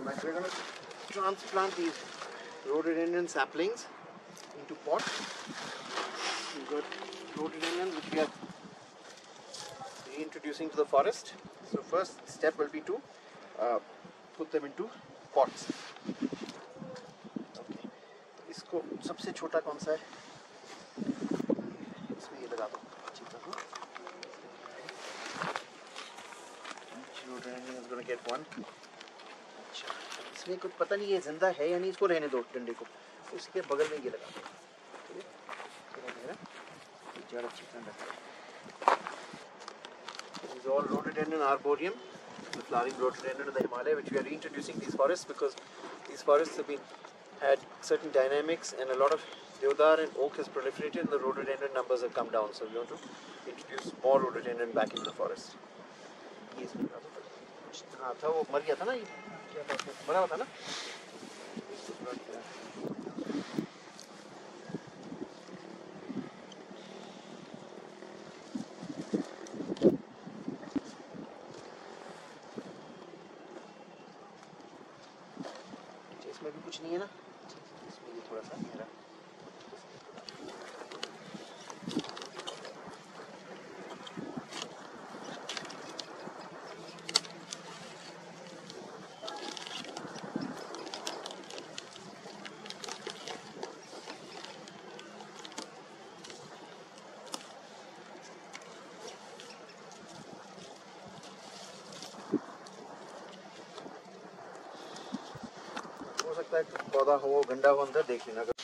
we're going to transplant these rhododendron saplings into pots. We've got rhododendrons which we are reintroducing to the forest. So first step will be to put them into pots. Okay. इसको सबसे छोटा कौन सा है? इसमें ये लगा दो अच्छी तरह. Each rhododendron is going to get one. अच्छा, इसमें कुछ पता नहीं ये जिंदा है या नहीं, इसको रहने दो डंडे को. उसके बगल में ये लगा दो. ठीक है? जड़ अच्छी तरह रखते हैं. This is all rhododendron arboreum, the flowering rhododendron of the Himalaya, which we are reintroducing these forests because these forests have had certain dynamics, and a lot of Deodar and oak has proliferated and the rhododendron numbers have come down. So we want to introduce more rhododendron back into the forest. ये इसमें हाँ था, वो मर गया था ना, ये क्या था, मरा हुआ था ना. इसमें भी कुछ नहीं है ना, इसमें ये थोड़ा सा मेरा हो सकता है पौधा हो गंदा हो अंदर, देख लेना.